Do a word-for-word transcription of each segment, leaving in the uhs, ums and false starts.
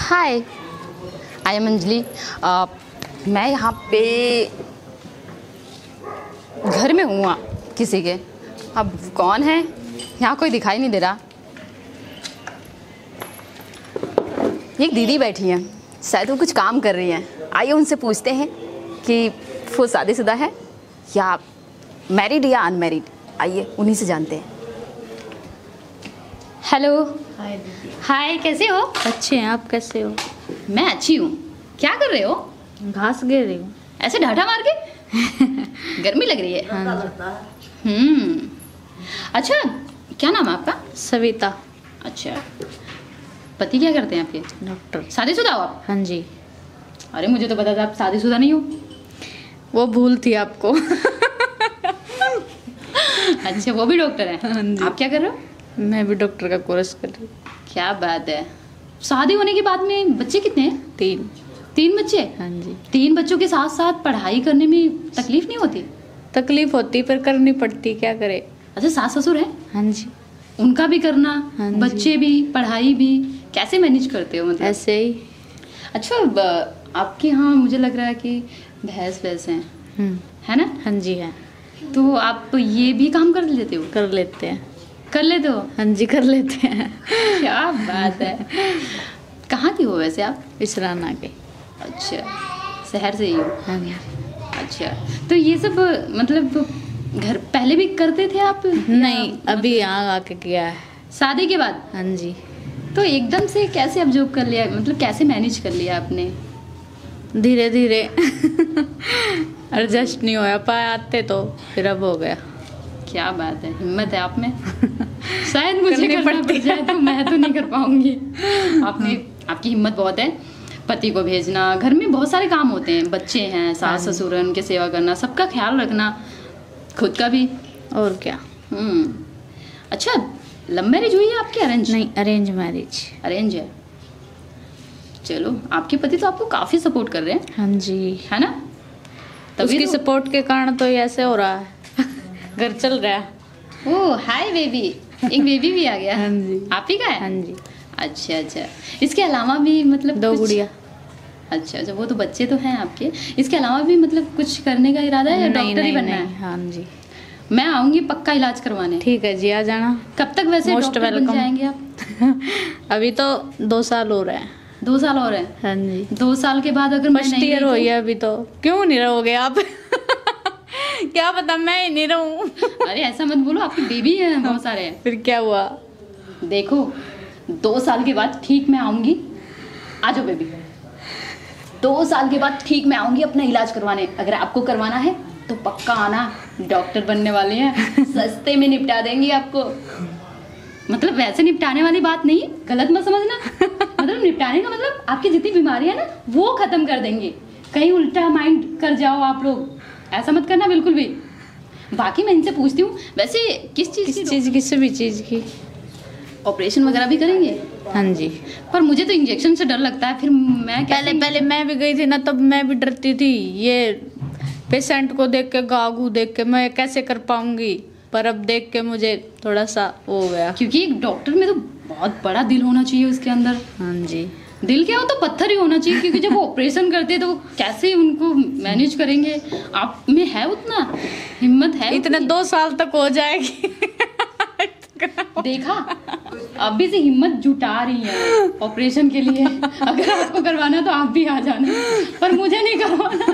Hi, I am Anjali. आ, मैं यहाँ पे घर में हूँ किसी के। अब कौन है यहाँ, कोई दिखाई नहीं दे रहा। एक दीदी बैठी हैं, शायद वो कुछ काम कर रही हैं। आइए उनसे पूछते हैं कि वो शादीशुदा है या मैरिड या अनमैरिड। आइए उन्हीं से जानते हैं। हेलो। हाय दीदी। हाय, कैसे हो? अच्छे हैं, आप कैसे हो? मैं अच्छी हूँ। क्या कर रहे हो? घास गिर रही हूँ। ऐसे ढाठा मार के? गर्मी लग रही है। हाँ जी। हम्म अच्छा, क्या नाम है आपका? सविता। अच्छा, पति क्या करते हैं आपके? डॉक्टर। शादीशुदा हो आप? हाँ जी। अरे मुझे तो पता था आप शादीशुदा नहीं हो। वो भूल थी आपको। अच्छा, वो भी डॉक्टर है? हाँ जी। आप क्या कर रहे हो? मैं भी डॉक्टर का कोर्स कर रही हूँ। क्या बात है। शादी होने के बाद में बच्चे कितने हैं? तीन। तीन बच्चे? हाँ जी। तीन बच्चों के साथ साथ पढ़ाई करने में तकलीफ नहीं होती? तकलीफ होती पर करनी पड़ती, क्या करे। अच्छा, सास ससुर है? हाँ जी। उनका भी करना, हाँ जी। बच्चे भी, पढ़ाई भी, कैसे मैनेज करते हो मतलब? ऐसे ही। अच्छा, ब- आपके यहाँ मुझे लग रहा है कि भैंस भैंस हैं, हम्म। है ना? हाँ जी है। तो आप ये भी काम कर लेते हो? कर लेते हैं। कर लेते हो? हाँ जी, कर लेते हैं। क्या बात है। कहाँ की हो वैसे आप? इसराना के। अच्छा, शहर से ही हो? हाँ जी। अच्छा, तो ये सब मतलब घर पहले भी करते थे आप? नहीं, अभी यहाँ आके किया है। शादी के बाद? हाँ जी। तो एकदम से कैसे अब जॉब कर लिया, मतलब कैसे मैनेज कर लिया आपने? धीरे धीरे। एडजस्ट नहीं होया पाया आते तो फिर अब हो गया। क्या बात है, हिम्मत है आप में। शायद मुझे करनी करना पड़ती पड़ जाए तो मैं तो नहीं कर पाऊंगी। आपने आपकी हिम्मत बहुत है। पति को भेजना, घर में बहुत सारे काम होते हैं, बच्चे हैं, सास ससुर, उनके सेवा करना, सबका ख्याल रखना, खुद का भी। और क्या। हम्म अच्छा, लव मैरिज हुई है आपकी अरेंज? नहीं, अरेंज मैरिज। अरेंज है। चलो, आपके पति तो आपको काफी सपोर्ट कर रहे हैं, हाँ जी। है ना? तभी उसकी तो। सपोर्ट के कारण तो ये ऐसे हो रहा है। घर चल रहा है। ओह हाय बेबी, एक बेबी भी आ गया। हाँ जी। आप ही का है? हाँ जी। अच्छा अच्छा, इसके अलावा भी मतलब दो कुछ- गुड़िया। अच्छा अच्छा, वो तो बच्चे तो हैं आपके। इसके अलावा भी मतलब कुछ करने का इरादा है या नहीं डॉक्टर ही नहीं बनना नहीं। है? हाँ जी। मैं आऊंगी पक्का इलाज करवाने। ठीक है जी, आ जाना। कब तक वैसे Most डॉक्टर बन welcome। जाएंगे आप? अभी तो दो साल हो रहे हैं। दो साल और है? हाँ जी। दो साल के बाद अगर मैं फर्स्ट नहीं ईयर गई हो तो- गया अभी तो। क्यों नहीं रहोगे आप? क्या पता मैं ही नहीं रहूं। अरे ऐसा मत बोलो, आपकी बेबी है बहुत सारे हैं। फिर क्या हुआ? देखो, दो साल के बाद ठीक मैं आऊंगी। आ जाओ बेबी। दो साल के बाद ठीक मैं आऊंगी अपना इलाज करवाने। अगर आपको करवाना है तो पक्का आना, डॉक्टर बनने वाले हैं, सस्ते में निपटा देंगे आपको। मतलब वैसे निपटाने वाली बात नहीं, गलत मत समझना। मतलब निपटाने का मतलब आपकी जितनी बीमारियां ना वो खत्म कर देंगे। कहीं उल्टा माइंड कर जाओ आप लोग, ऐसा मत करना बिल्कुल भी। बाकी मैं इनसे पूछती हूँ, वैसे किस चीज़ किस की चीज़, किसी भी चीज़ की। ऑपरेशन वगैरह भी करेंगे? हाँ जी। पर मुझे तो इंजेक्शन से डर लगता है, फिर मैं कैसे- पहले पहले मैं भी गई थी ना, तब मैं भी डरती थी। ये पेशेंट को देख के, गागू देख के मैं कैसे कर पाऊंगी। पर अब देख के मुझे थोड़ा सा हो गया। क्योंकि एक डॉक्टर में तो बहुत बड़ा दिल होना चाहिए उसके अंदर। हाँ जी। दिल क्या हो तो पत्थर ही होना चाहिए, क्योंकि जब वो ऑपरेशन करते हैं तो वो कैसे उनको मैनेज करेंगे। आप में है उतना हिम्मत है? इतने उतनी? दो साल तक हो जाएगी। देखा, अभी से हिम्मत जुटा रही है ऑपरेशन के लिए। अगर आपको करवाना तो आप भी आ जाना, पर मुझे नहीं करवाना।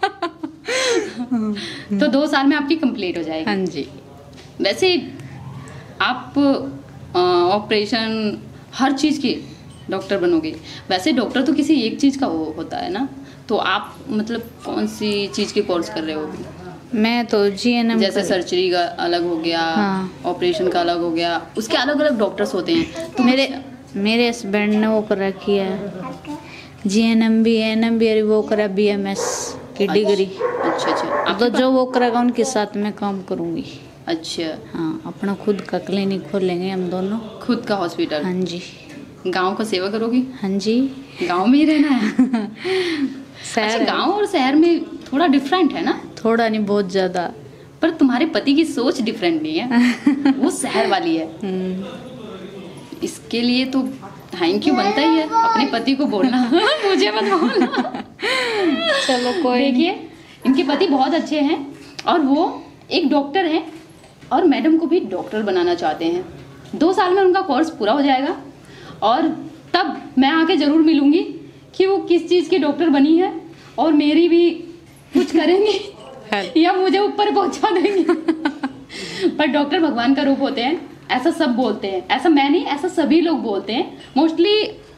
तो दो साल में आपकी कंप्लीट हो जाएगी। हाँ जी। वैसे आप ऑपरेशन हर चीज़ की डॉक्टर बनोगे। वैसे डॉक्टर तो किसी एक चीज़ का वो होता है ना, तो आप मतलब कौन सी चीज़ के कोर्स कर रहे हो अभी? मैं तो जीएनएम। जैसे सर्जरी का अलग हो गया, हाँ। ऑपरेशन का अलग हो गया, उसके अलग अलग डॉक्टर्स होते हैं। तो मेरे मेरे हस्बैंड ने वो कर रखी है, जीएनएम भी, एएनएम भी, और वो करा बीएमएस की डिग्री। अच्छा अच्छा, तो जो वो करेगा उनके साथ मैं काम करूँगी। अच्छा, हाँ, अपना खुद का क्लिनिक खोलेंगे हम दोनों। खुद का हॉस्पिटल? हाँ जी। गांव का सेवा करोगी? हाँ जी। गांव में ही रहना है? शहर अच्छा, है। गांव और शहर में थोड़ा डिफरेंट है ना? थोड़ा नहीं, बहुत ज़्यादा। पर तुम्हारे पति की सोच डिफरेंट नहीं है, वो शहर वाली है। हम्म। इसके लिए तो थैंक यू बनता ही है अपने पति को बोलना मुझे मत बोलना। चलो कोई देखिए इनके पति बहुत अच्छे हैं और वो एक डॉक्टर हैं और मैडम को भी डॉक्टर बनाना चाहते हैं। दो साल में उनका कोर्स पूरा हो जाएगा और तब मैं आके ज़रूर मिलूंगी कि वो किस चीज़ की डॉक्टर बनी है और मेरी भी कुछ करेंगी या मुझे ऊपर पहुंचा देंगी। पर डॉक्टर भगवान का रूप होते हैं, ऐसा सब बोलते हैं। ऐसा मैं नहीं, ऐसा सभी लोग बोलते हैं। मोस्टली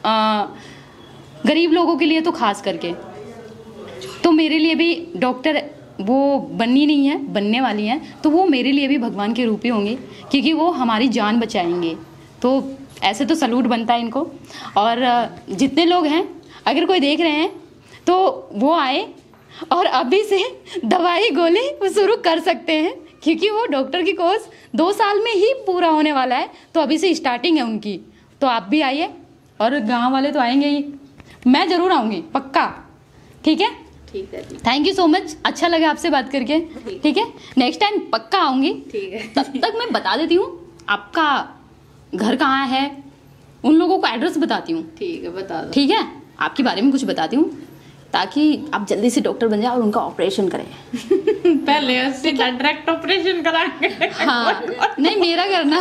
गरीब लोगों के लिए तो खास करके। तो मेरे लिए भी डॉक्टर वो बननी नहीं है, बनने वाली हैं, तो वो मेरे लिए भी भगवान के रूप ही होंगे क्योंकि वो हमारी जान बचाएंगे। तो ऐसे तो सलूट बनता है इनको। और जितने लोग हैं अगर कोई देख रहे हैं तो वो आए और अभी से दवाई गोली वो शुरू कर सकते हैं क्योंकि वो डॉक्टर की कोर्स दो साल में ही पूरा होने वाला है। तो अभी से स्टार्टिंग है उनकी। तो आप भी आइए और गांव वाले तो आएंगे ही, मैं ज़रूर आऊँगी पक्का। ठीक है, ठीक है। थैंक यू सो मच, अच्छा लगा आपसे बात करके। ठीक है, नेक्स्ट टाइम पक्का आऊँगी। ठीक है। तब तक मैं बता देती हूँ आपका घर कहाँ है, उन लोगों को एड्रेस बताती हूँ। ठीक है, बता दो। ठीक है, आपके बारे में कुछ बताती हूँ ताकि आप जल्दी से डॉक्टर बन जाए और उनका ऑपरेशन करें। पहले सीधा डायरेक्ट ऑपरेशन कराएंगे। हाँ, नहीं मेरा करना।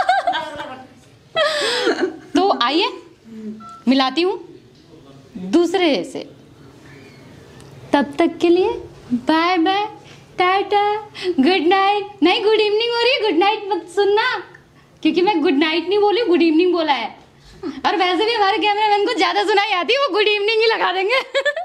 तो आइए मिलाती हूँ दूसरे से। तब तक के लिए bye bye, tata, good night. नहीं गुड इवनिंग हो रही है, गुड नाइट मत सुनना क्योंकि मैं गुड नाइट नहीं बोली, गुड इवनिंग बोला है। और वैसे भी हमारे कैमरामैन को ज़्यादा सुनाई आती है, वो गुड इवनिंग ही लगा देंगे।